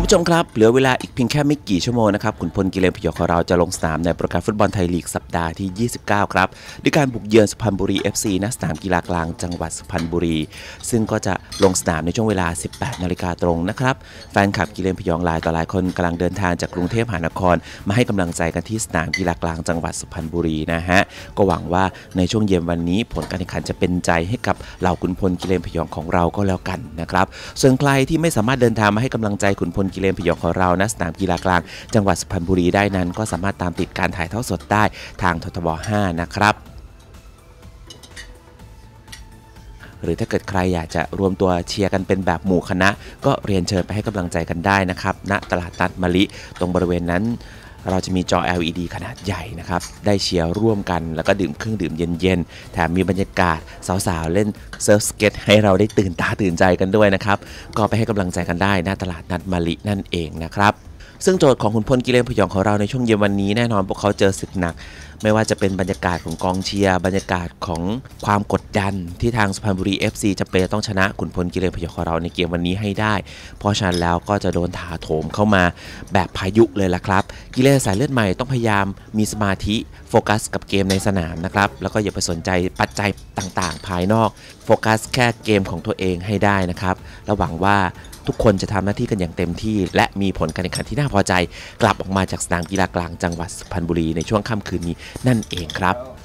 คุณผู้ชมครับเหลือเวลาอีกเพียงแค่ไม่กี่ชั่วโมงนะครับขุนพลกิเลนพยองของเราจะลงสนามในโปรแกรมฟุตบอลไทยลีกสัปดาห์ที่ 29 ครับด้วยการบุกเยือนสุพรรณบุรี FC ณสนามกีฬากลางจังหวัดสุพรรณบุรีซึ่งก็จะลงสนามในช่วงเวลา 18 นาฬิกาตรงนะครับแฟนคลับกิเลนพยองหลายต่อหลายคนกำลังเดินทางจากกรุงเทพมหานครมาให้กำลังใจกันที่สนามกีฬากลางจังหวัดสุพรรณบุรีนะฮะก็หวังว่าในช่วงเย็นวันนี้ผลการแข่งขันจะเป็นใจให้กับเหล่าขุนพลกิเลนพยองของเราก็แล้วกันนะครับส่วนใครที่ไม่สามารถเดินทางมาให้กำลังใจขุนพลกิเลนพยองของเราณสนามกีฬากลางจังหวัดสุพรรณบุรีได้นั้นก็สามารถตามติดการถ่ายทอดสดได้ทางททบ 5 นะครับหรือถ้าเกิดใครอยากจะรวมตัวเชียร์กันเป็นแบบหมู่คณะก็เรียนเชิญไปให้กำลังใจกันได้นะครับณตลาดนัดมะลิตรงบริเวณนั้นเราจะมีจอ LED ขนาดใหญ่นะครับได้เชียร์ร่วมกันแล้วก็ดื่มเครื่องดื่มเย็นๆแถมมีบรรยากาศสาวๆเล่นเซิร์ฟสเก็ตให้เราได้ตื่นตาตื่นใจกันด้วยนะครับก็ไปให้กำลังใจกันได้ณตลาดนัดมะลินั่นเองนะครับซึ่งโจทย์ของขุนพลกิเลนพยองของเราในช่วงเย็นวันนี้แน่นอนพวกเขาเจอศึกหนักไม่ว่าจะเป็นบรรยากาศของกองเชียร์บรรยากาศของความกดดันที่ทางสุพรรณบุรี FC จะเป็นต้องชนะขุนพลกิเลนพยองของเราในเกมวันนี้ให้ได้เพราะฉะนั้นแล้วก็จะโดนถาโถมเข้ามาแบบพายุเลยล่ะครับกิเลนสายเลือดใหม่ต้องพยายามมีสมาธิโฟกัสกับเกมในสนามนะครับแล้วก็อย่าไปสนใจปัจจัยต่างๆภายนอกโฟกัสแค่เกมของตัวเองให้ได้นะครับและหวังว่าทุกคนจะทำหน้าที่กันอย่างเต็มที่และมีผลการแข่งขันที่น่าพอใจกลับออกมาจากสนามกีฬากลางจังหวัดสุพรรณบุรีในช่วงค่ำคืนนี้นั่นเองครับ